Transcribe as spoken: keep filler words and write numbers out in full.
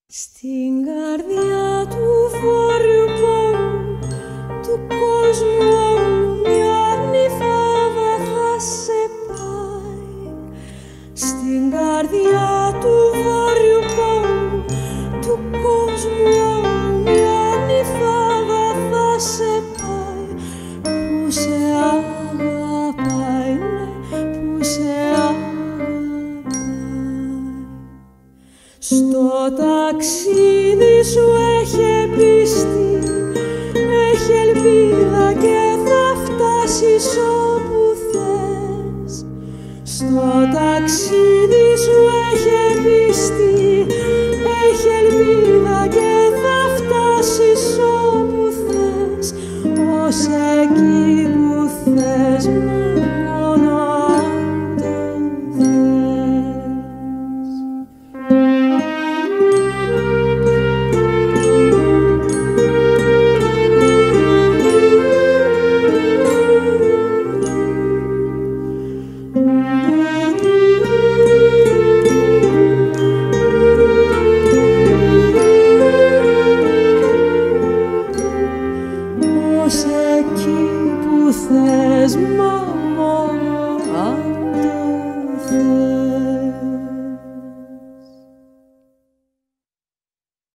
Στην καρδιά του βόρειου πόλου του κόσμου όλου μια νυφάδα θα σε πάει. Στην καρδιά του βόρειου πόλου του κόσμου όλου μια νυφάδα θα σε πάει, που σε αγαπάει, ναι, που σε αγαπάει. Στο ταξίδι σου έχει πίστη, έχει ελπίδα και θα φτάσεις όπου θες. Στο ταξίδι σου έχει πίστη,